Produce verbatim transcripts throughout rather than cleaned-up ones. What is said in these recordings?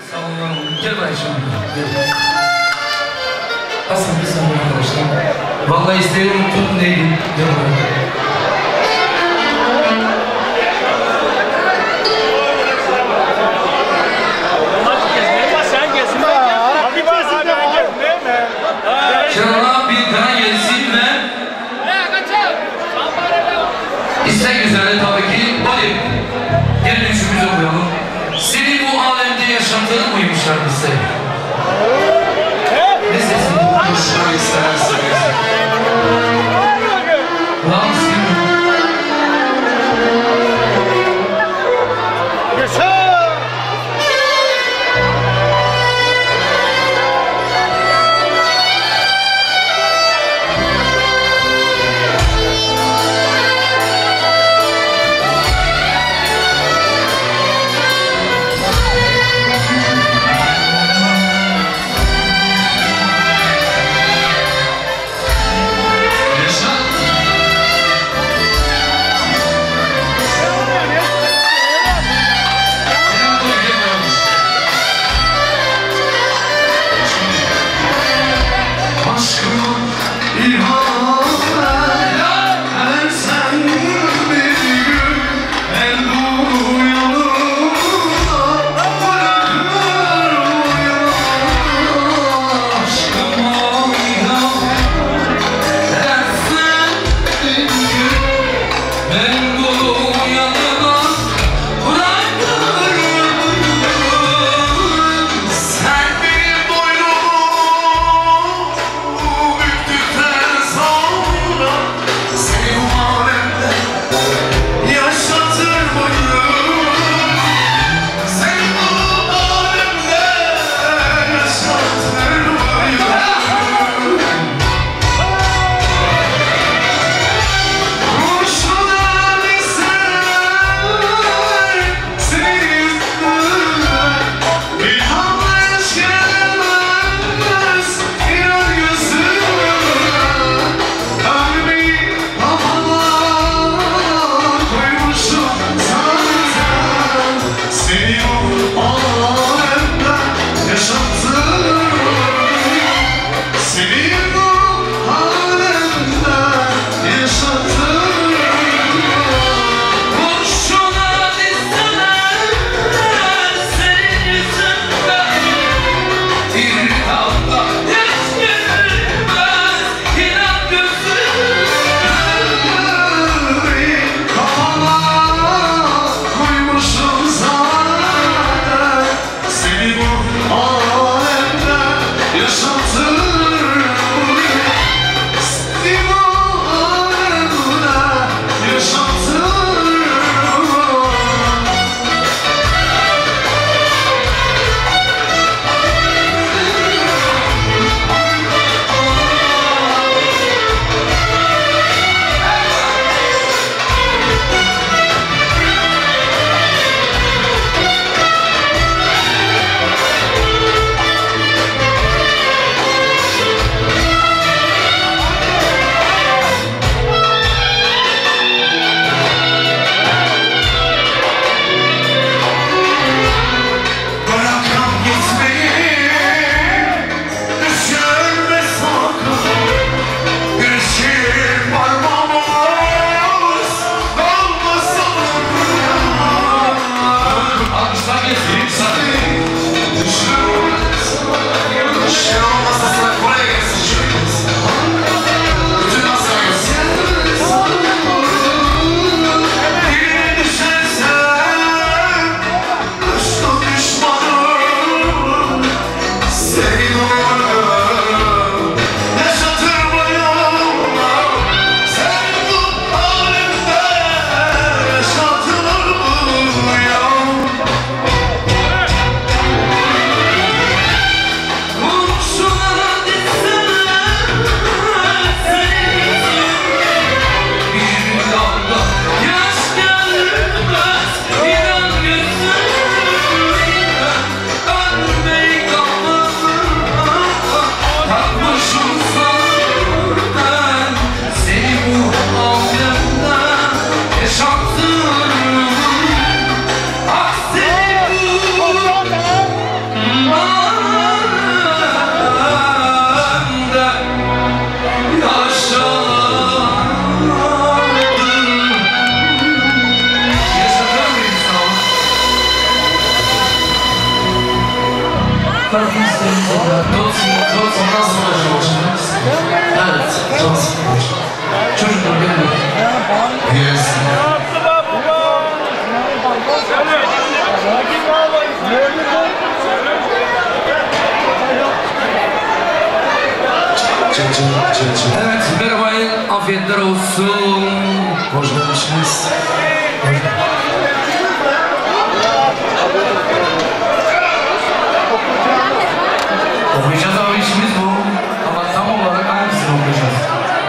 Sağ olun. Gel buraya şimdi. Asıl bir saniye arkadaşlar. Vallahi isteğimi unuttum neydi? Gel buraya. Şerana bir tane gelsin ve istek üzere tabii ki hadi gelin üçümüzü koyalım. Senin bu alemde yaşantını koymuşlar bize. Ne sesini konuşmayı istersiniz? Lan senin Farklı isteğimizde. Dotsi, Dotsi nasıl başlamışsınız? Evet, Dotsi. Çocuklar gelin. Yes. Evet, merhaba, afiyetler olsun. Hoş gelmişsiniz. Okuyacağız abi, işimiz bu. Ama tam olarak hangisini okuyacağız?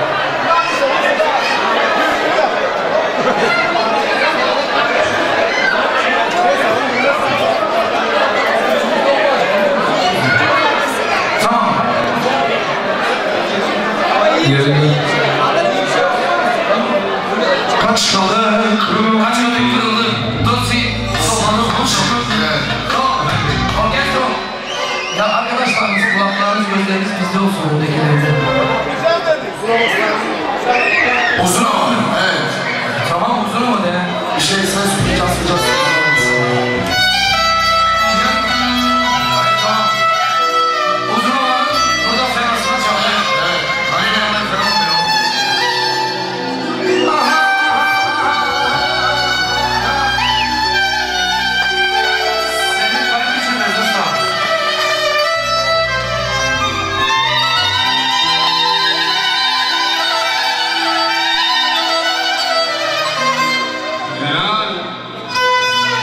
Tamam. Yerini... Kaç kaldı? Kaç kaldı kırıldı? Dotsi. Soğanı hoş. Orkestro. Ya arkadaşlar, kulaklarınız, gözleriniz bizde olsun buradakilerde. Uzun ama. Evet. Tamam, uzun mu de? Bir şey sen söyleyeceğiz, söyleyeceğiz. Hayır, tamam. Uzun olan burada fenasına çaldı. Evet. Hani ne hemen falan oluyor. Senin kalp için usta. Helal.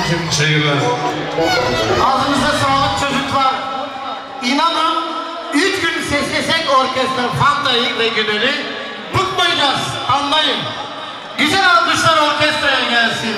abicim. Teşekkürler. Ağzınıza sağlık çocuklar. İnanın üç gün seslesek orkestra Fanta'yı ve Günel'i bıkmayacağız. Anlayın. Güzel alkışlar orkestraya gelsin.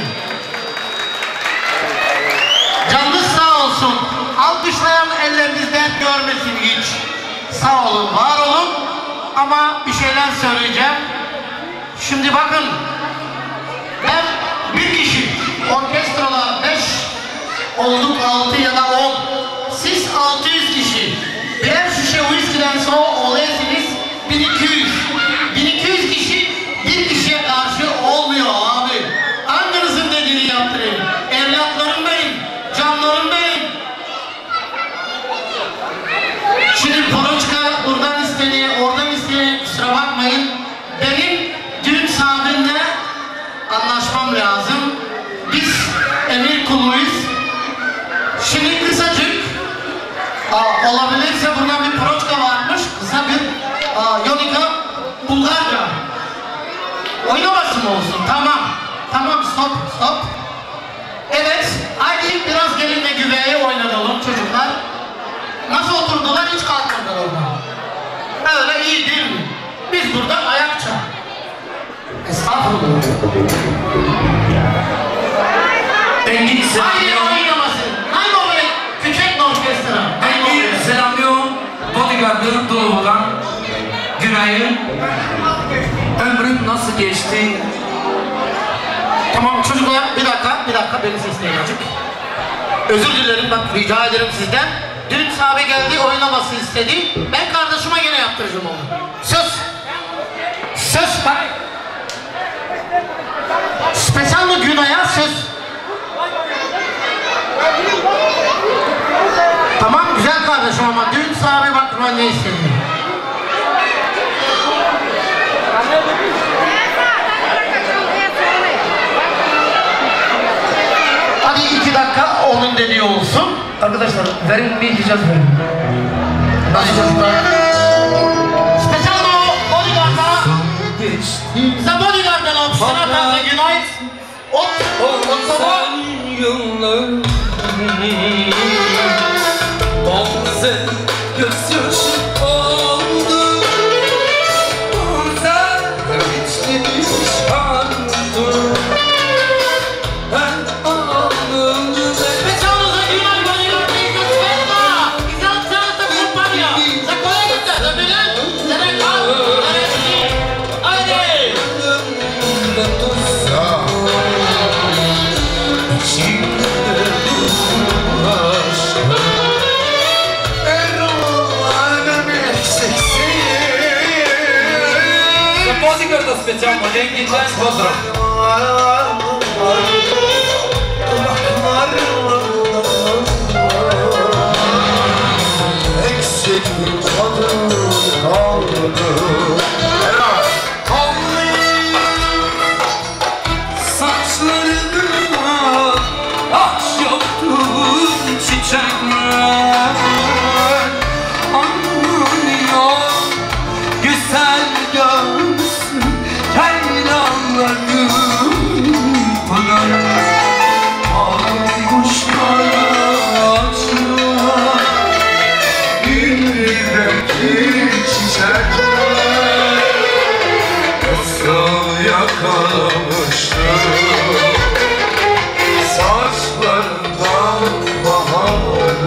Canınız sağ olsun. Alkışlayan ellerinizden görmesin hiç. Sağ olun, var olun. Ama bir şeyler söyleyeceğim. Şimdi bakın. Ben bir kişi, orkestralar beş, olduk altı ya da on. Siz altı yüz kişi. Birer şişe whiskiden sonra oluyorsunuz bin iki yüz. bin iki yüz kişi bir kişiye karşı olmuyor abi. Hanginizin dediğini yaptırayım. Evlatlarım benim, canlarım benim. Şimdi Poroçka buradan isteniyor, oradan isteniyor, kusura bakmayın. Benim dün sahibiyle anlaşmam lazım. Biz emir kuluyuz. Şimdi kısacık, aa, olabilirse buradan bir Poroçka varmış, kısa bir aa, Yonika Bulgarca. Oynamasın olsun, tamam. Tamam, stop, stop. Evet, haydi biraz gelinle güveye oynatalım çocuklar. Nasıl oturdular, hiç kalkmadılar oradan. Öyle iyi değil mi? Biz burada ayakça. Estağfurullah. Engin Haydi selamlıyorum. oynamasın. Haydi oraya küçük orkestra. Engin selamlıyorum. Bodyguard'ın Doğu'dan Günay'ın. Ömrüm nasıl geçti? Tamam çocuklar, bir dakika, bir dakika beni sesleyin azıcık. Özür dilerim, bak rica ederim sizden. Dün sahibi geldi, oynaması istedi. Ben kardeşime gene yaptıracağım onu. Söz. Söz bak. Spesyal mı Günay'a söz. Tamam güzel kardeşim ama dün sahibi bak ne istedi. Hadi iki dakika onun dediği olsun. Arkadaşlar verin bir hicaz verin. Hadi çocuklar. Spesyal o bodyguard'a. Sen bodyguard'dan ol. Sana tarzı Günay. Ot. Ot baba. Yıllar bazen gözyaşı oldu. Bazen içli pişmandım. Ben ağladım. Specjalno za Günay bodyguard'a i za Svetla. I za cała ta kompania. Za kolegę, za bilet. Za reklam. Za resztę. Ajde. Bodyguarda specjalno, dzięki, cześć, pozdrow. Eksik bir tadı kaldı. Saçlarına aç yaptım çiçekler. Anlıyor güzel görsün ceylanlarım pınar. Ay kuşlar açıyor Yürekteki çiçekler nasıl yakalamıştı saçlarından bahar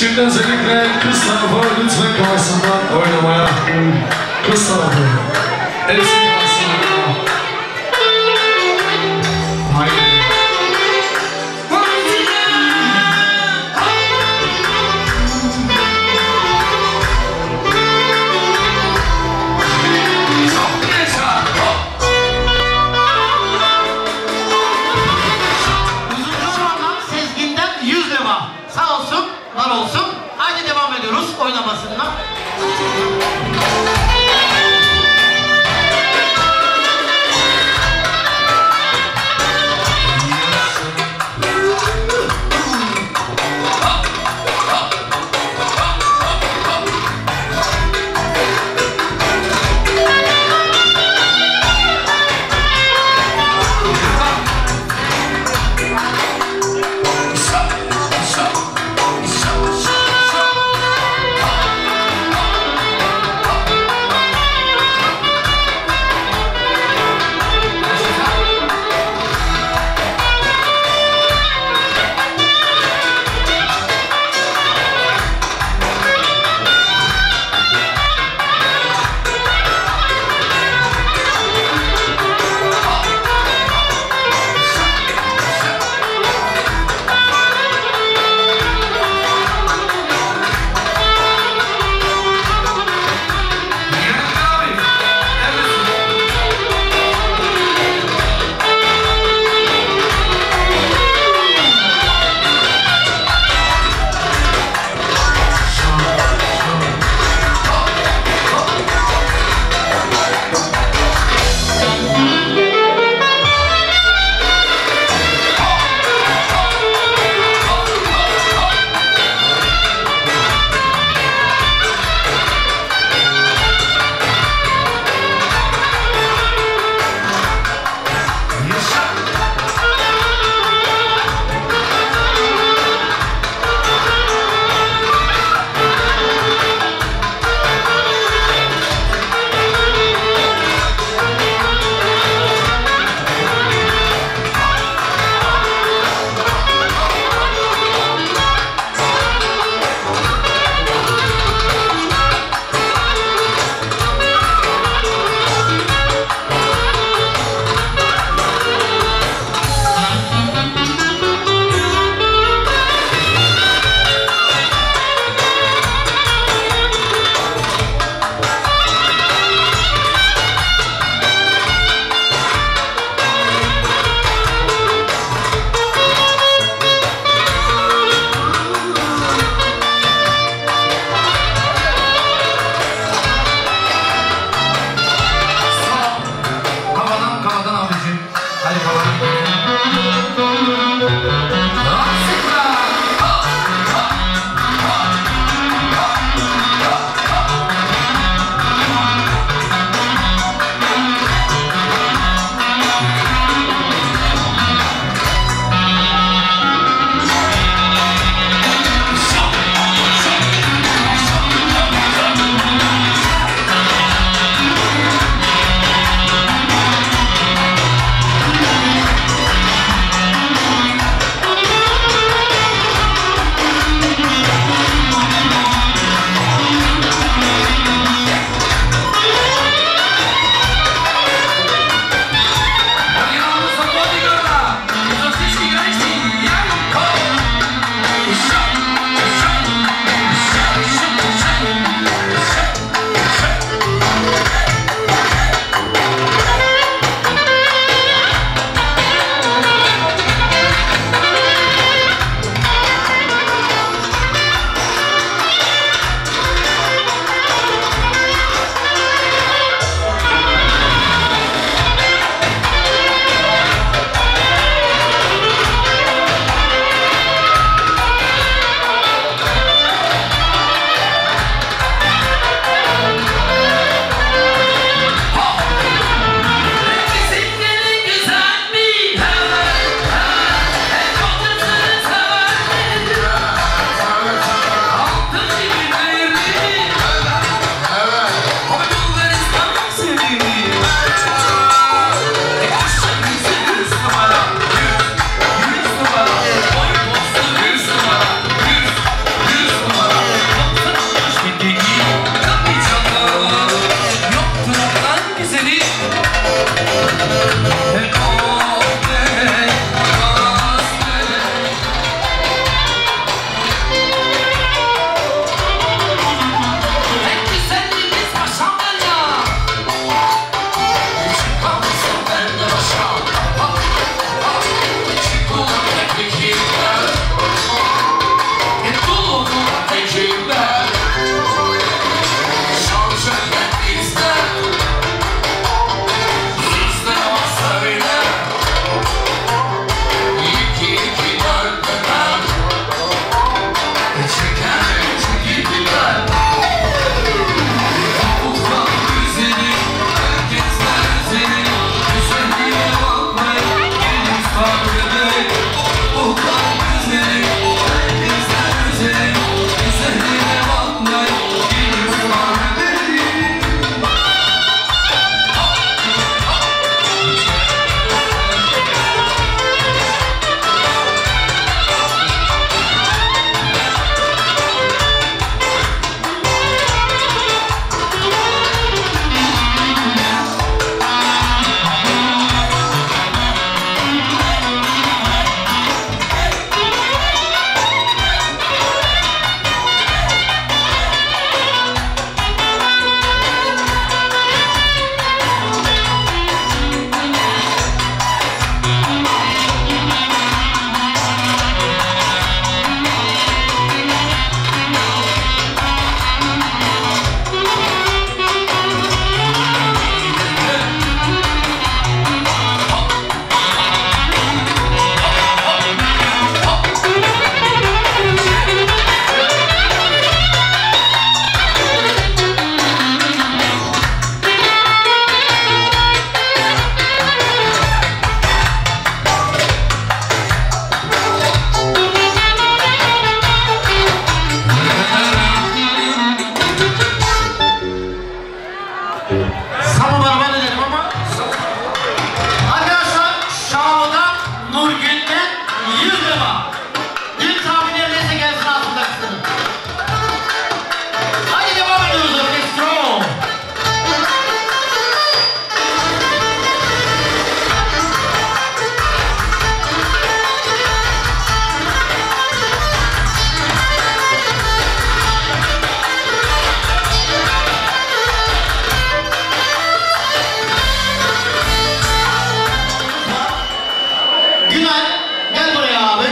Şimdi özellikle kız tarafı lütfen karşısından oynamaya. Kız tarafı. Hepsi karşısından. Haydi. Sağ olsun, var olsun. Haydi devam ediyoruz oynamasına.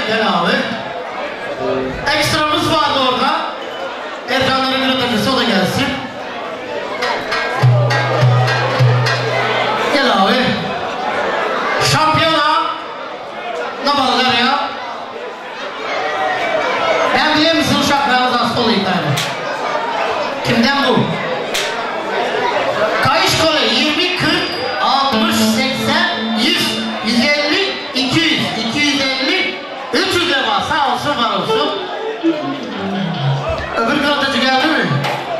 gel abi. Ekstramız vardı orada. Ekranların yöneticisi o da gelsin. Gel abi. Şampiyona Bulgarya. Ben biliyor musun uşaklarınız hasta olayım yani. Kimden bu? Kayış kolu yirmi, kırk, altmış, seksen, yüz, yüz elli, iki yüz, iki yüz elli, üç yüz lira sağ olsun var olsun. Öbür kırıltıcı geldi mi?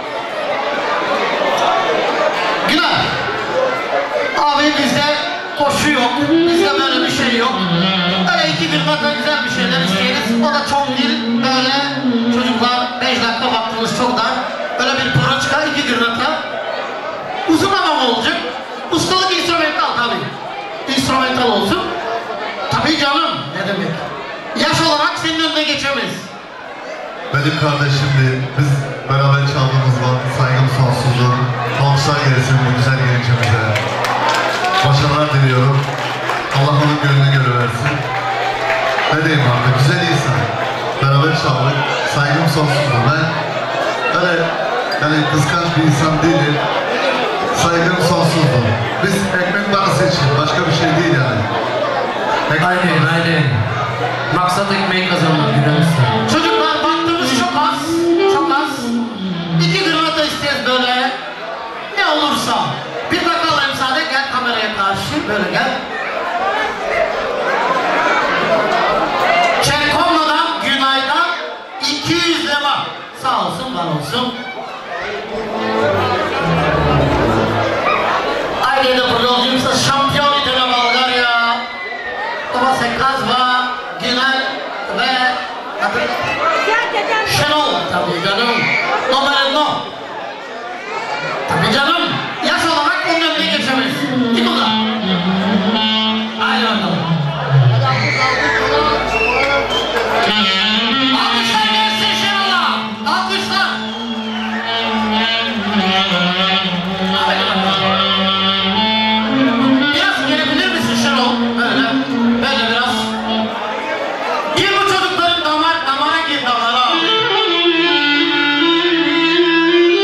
Günah. Abi bizde koşu yok, bizde böyle bir şey yok. Öyle iki bir kadar güzel bir şeyler isteyiniz. O da çok değil, böyle çocuklar beş dakika vaktiniz çok dar. Böyle bir poroçka, iki gırnata. Uzun hamam olacak. Ustalık instrumental tabii. İnstrumental olsun. Tabii canım, ne demek. Yaş olarak senin önüne geçemeyiz. Benim kardeşim değil, biz beraber çaldığımız var, saygım sonsuzdur. Alkışlar gelsin bu güzel gençimize. Başarılar diliyorum. Allah onun gönlünü görüversin. Ne diyeyim artık, güzel insan. Beraber çaldık, saygım sonsuzdur. Ben öyle yani kıskanç bir insan değilim. Saygım sonsuzdur. Biz ekmek parası için, başka bir şey değil yani. Ekmek Aynen, parası. aynen. Maksat ekmeği kazanmak güvensin. Çocuklar baktığımız çok az, çok az. İki gırnata isteriz böyle. Ne olursa. Bir bakalım müsaade, gel kameraya karşı, böyle gel. Çerkomla'dan, Günay'dan iki yüz lira. Sağ olsun, var olsun. Ailede producumsa şampiyon ideme Bulgarya. Ama Sekazva, Günay ve Şenol. Tabii canım. Numara no. Tabii canım. Yaş olarak onun önüne geçemeyiz. Git o da. Haydi bakalım. Alkışlar gelsin Şenol'a. Alkışlar. Haydi bakalım. Biraz gelebilir misin Şenol? Böyle. Böyle biraz. Gir bu çocukların damar, damara gir damara.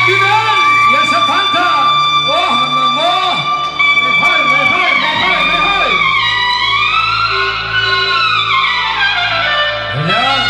Güven, yaşa Fanta. Oh anam oh. Meyhay, meyhay, meyhay, meyhay. Helal.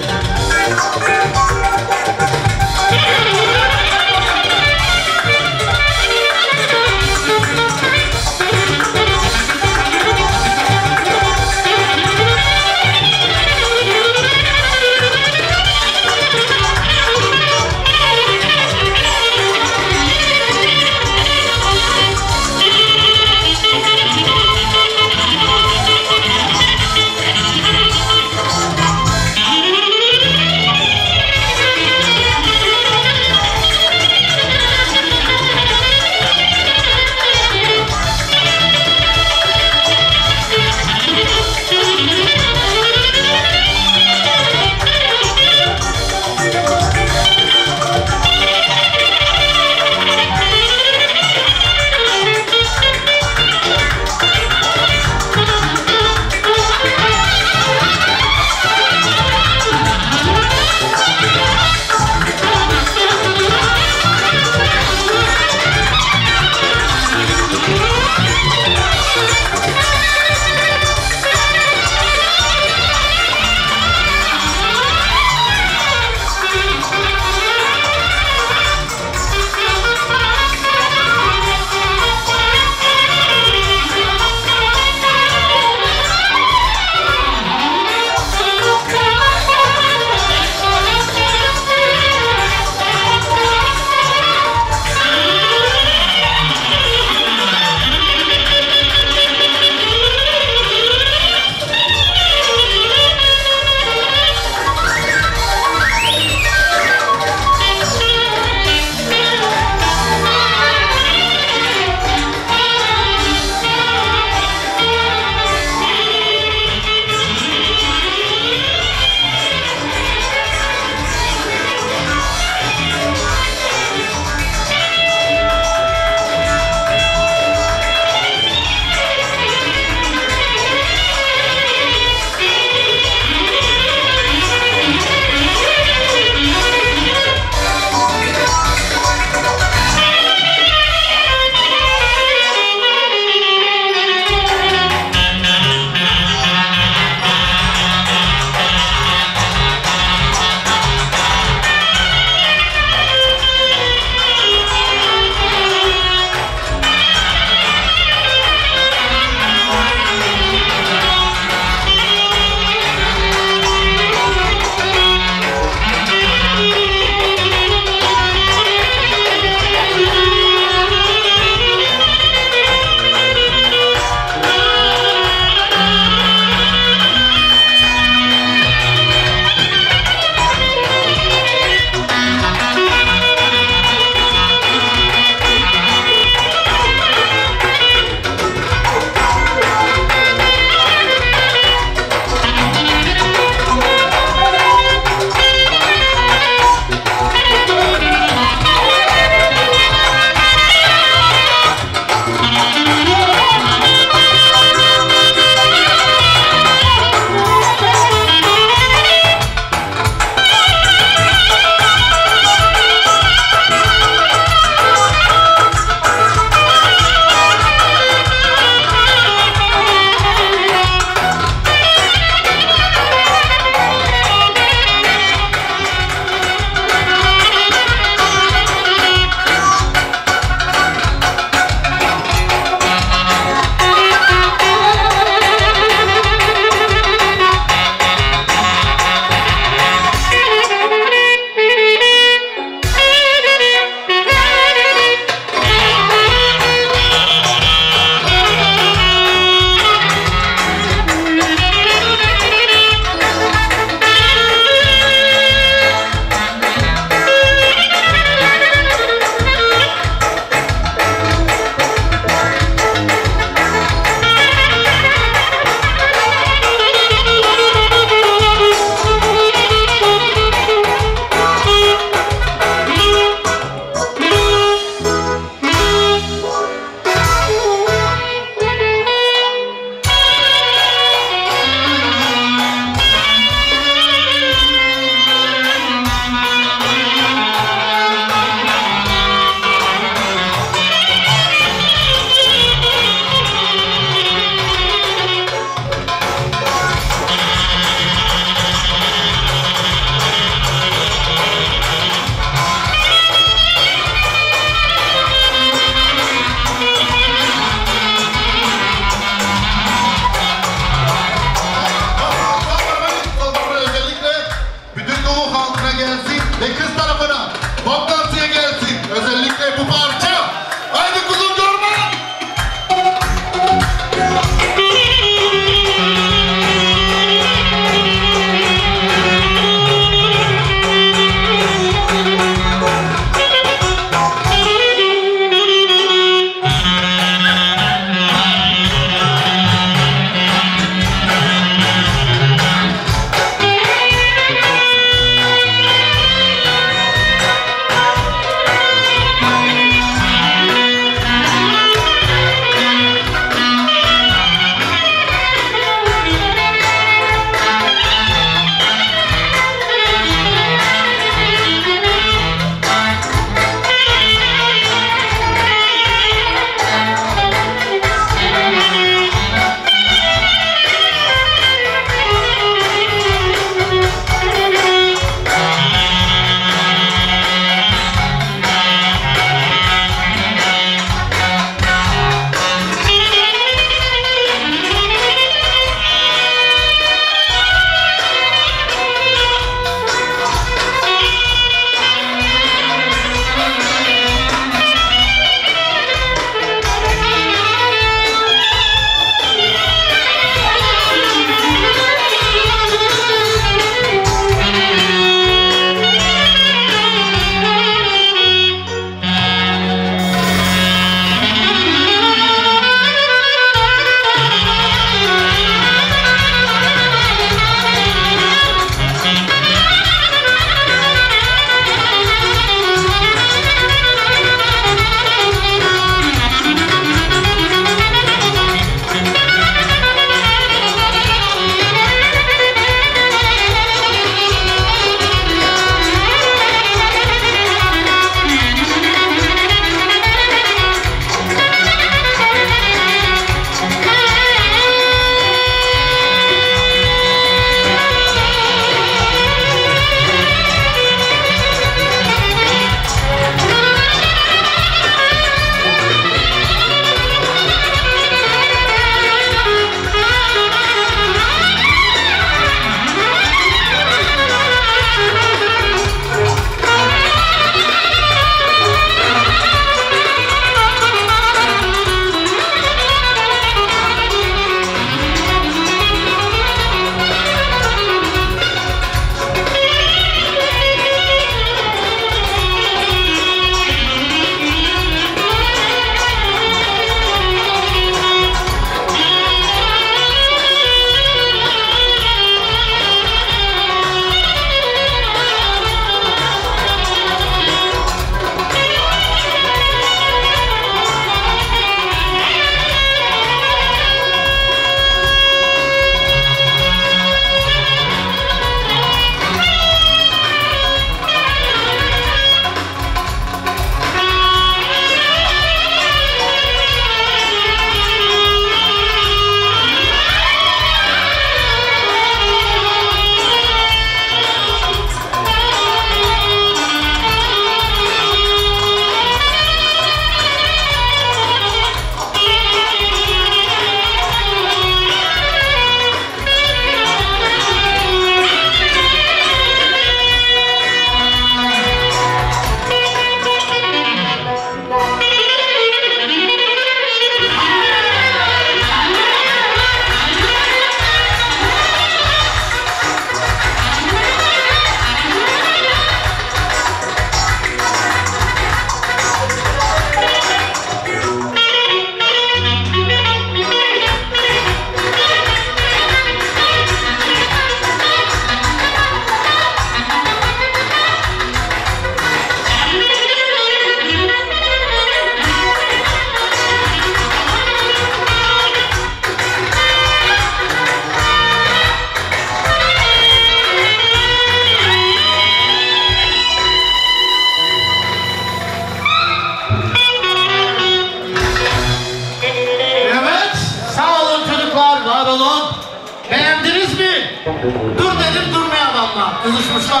Dur dedim durmuyor adamlar. Kızışmışlar.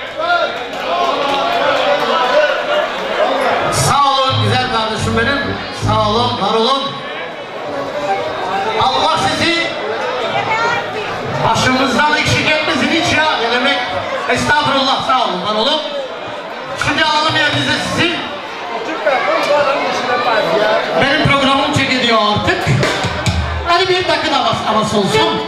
Sağ olun güzel kardeşim benim. Sağ olun, var olun. Allah sizi başımızdan eksik etmesin hiç ya. Ne demek? Estağfurullah, sağ olun, var olun. Şimdi ağlamaya biz de sizin. Benim programım çekiliyor artık. Hadi bir dakika havası, havası olsun.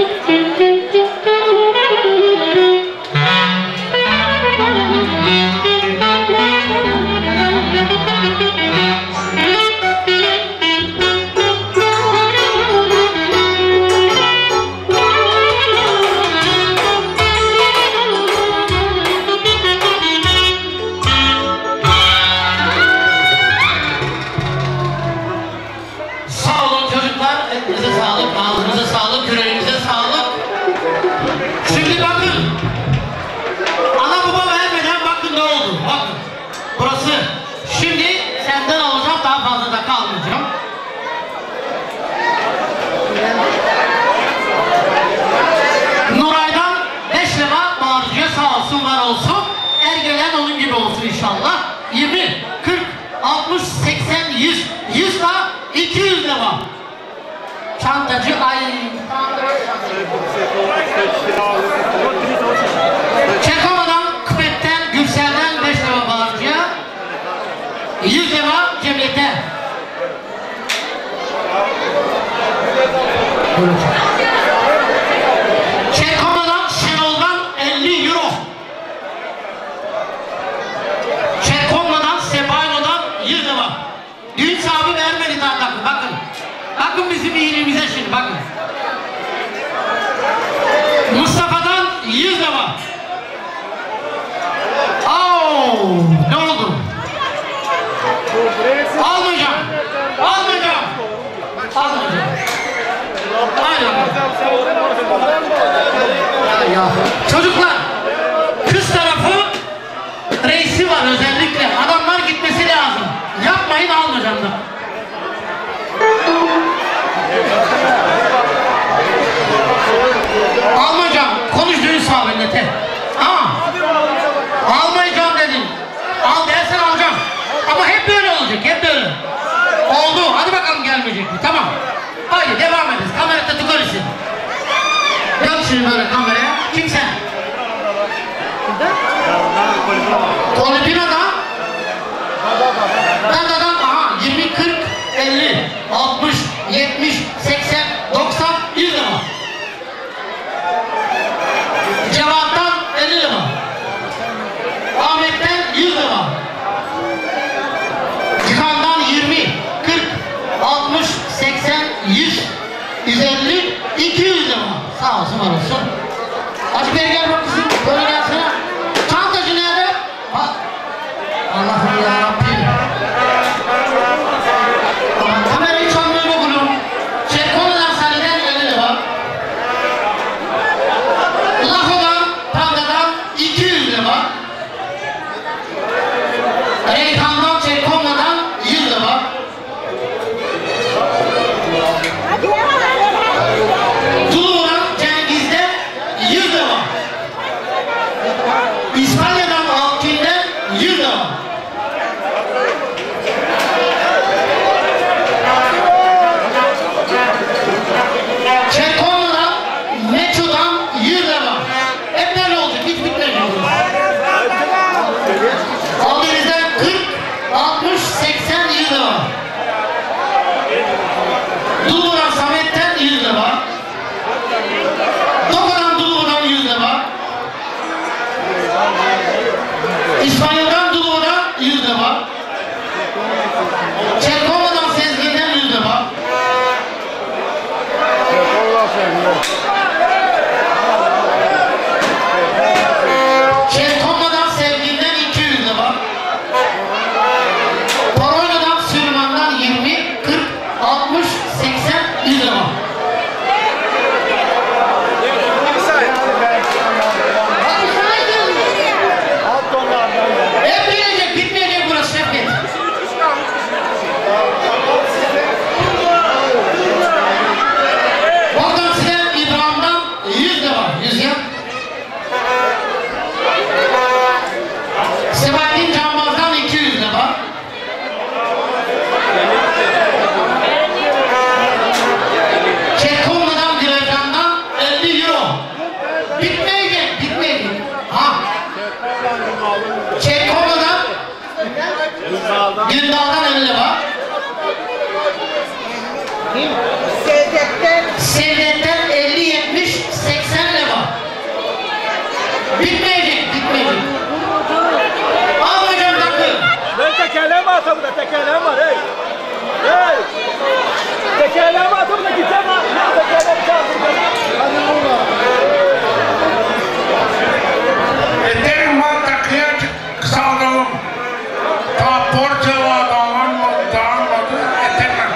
İnşallah yirmi, kırk, altmış, seksen, yüz, yüz da iki yüz lira. Çantacı ay. Çekova'dan, Kıbet'ten, Gülsel'den beş lira bağırcıya. yüz lira cemiyete. Çekova'dan, Şenol'dan elli euro. yüz lira. Düğün sahibi vermedi daha bakın, bakın. Bakın bizim iyiliğimize şimdi, bakın. Mustafa'dan yüz lira. Ooo, ne oldu? Almayacağım, almayacağım. Almayacağım. Haydi ya, ya. Çocuklar, kız tarafı reisi var özellikle. Adamlar gitmesi lazım. Yapmayın, almayacağım da. Almayacağım. Konuş düğün sahibinde te. Ha? Almayacağım dedin. Al dersen alacağım. Ama hep böyle olacak. Hep böyle. Oldu. Hadi bakalım gelmeyecek mi? Tamam. Haydi devam edin. Kamerada tıkırırsın. Dön şimdi böyle kameraya. Kim sen? Kolipina'da Dadadan aha yirmi, kırk, elli, altmış, yetmiş, seksen, doksan, yüz lira. Cevat'tan elli lira. Ahmet'ten yüz lira. Cihan'dan yirmi, kırk, altmış, seksen, yüz, yüz elli, iki yüz lira. Sağ olsun, var olsun. Hadi beri gel bak kızım, böyle gelsene. Çantacı nerede? Bak. Allah'ım yarabbim. Kamerayı çalmayı okulum. Çerkonu'dan sahneden elli lira. Laho'dan, Panda'dan iki yüz lira. Reyhan'dan, Çerkonu'dan yüz lira. Tulu'dan, Cengiz'den yüz lira. İspanya'dan, Alkin'den yüz lira. Çerkonu'dan, Meço'dan yüz lira. Hep böyle olacak, hiç bitmeyecek. Aldığınızdan kırk, altmış, seksen, yüz lira. Dulu'dan, Samet'ten yüz lira. Doka'dan, Dulu'dan yüz lira. İspanya'dan, Dulu'dan yüz lira. Çerkonu'dan, Sezgin'den yüz lira. Çerkonu'dan, Sevgi'nden iki yüz lira. Poroyna'dan, Süleyman'dan yirmi, kırk, altmış, seksen, yüz lira. Hep bitmeyecek burası Şevket. Sevdet'ten Sevdet'ten elli yetmiş seksen lira. Bitmeyecek, bitmeyecek. Al hocam takı. Lan tekerleme atalım da tekerleme var hey. Hey. Tekerleme atalım da gideceğim ha. Tekerleme çaldım. Hadi vurma. Ederim ben takıya kısaldım. Ta porçala dağılmadı, dağılmadı, etemem.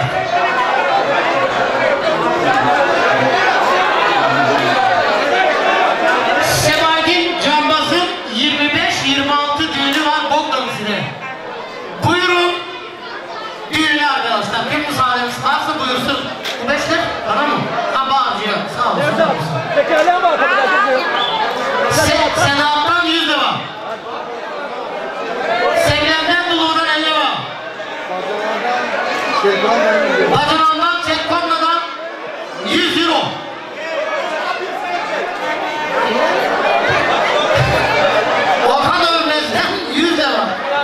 Sebahattin Cambaz'ın yirmi beş yirmi altı düğünü var Bogdan'sine. Buyurun. Düğünü arkadaşlar. Kim müsaadeniz varsa buyursun. Bu beşler bana mı? Ha bağırcıya. Sağ olun. Sağ olun. Tekerleme atalım da. Se Senat'tan yüz lira. Sevlem'den Dulu'dan elli lira. Bacanan'dan Çekkonla'dan yüz euro. Orhan Ölmez'den yüz lira.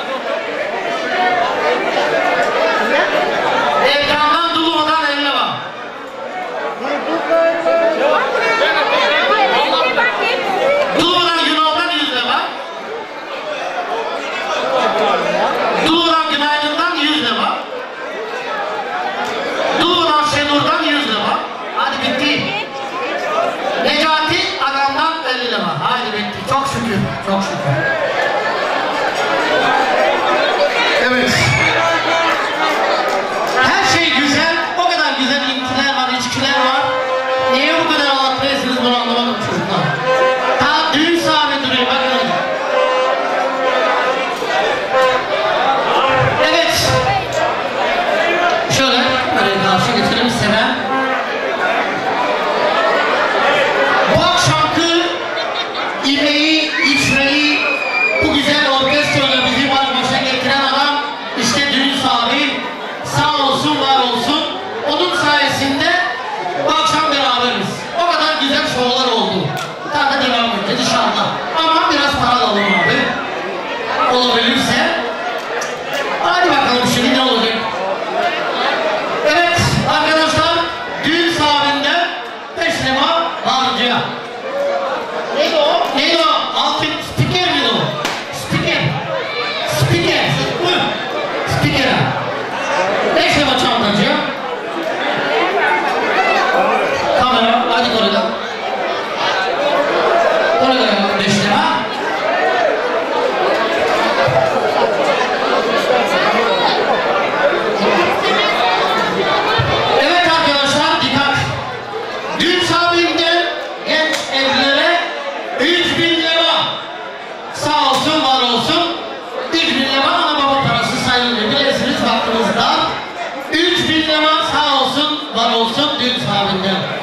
Ekrandan Dulu'dan elli lira. Dulu'dan Yunan'dan yüz lira. Dulu'dan Günaydın'dan yüz lira. Dulu'dan Şenur'dan yüz lira. Hadi bitti. Necati Adam'dan elli lira. Hadi bitti. Çok şükür. Çok şükür. Evet. Her şey güzel. O kadar güzel intiler var, içkiler var. Niye bu kadar anlatmayasınız bunu anlamadım çocuklar. Ta düğün sahibi duruyor. Bakın. Evet. Şöyle böyle karşı getirelim Senem. Bu akşamki yemeği, içmeyi, bu güzel orkestrayla bizi baş başa getiren adam işte düğün sahibi. Sağ olsun, var olsun. Onun sayesinde bu akşam beraberiz. O kadar güzel şovlar oldu. Daha da devam edeceğiz inşallah. Ama biraz para alalım abi. Olabilirse. Hadi bakalım şimdi ne olacak? Evet arkadaşlar, düğün sahibinden beş lira varıcıya. Neydi o? Neydi o? Altın spiker miydi o? Spiker. Spiker. Buyur. Spiker'e. beş lira çantacıya. Kamera, hadi orada. Orada beş lira. Evet arkadaşlar, dikkat. Düğün sahibinden genç evlilere üç bin lira. Sağ olsun, var olsun. üç bin lira ana baba parası sayılıyor. Bilirsiniz baktığınızda. üç bin lira sağ olsun, var olsun düğün sahibinden.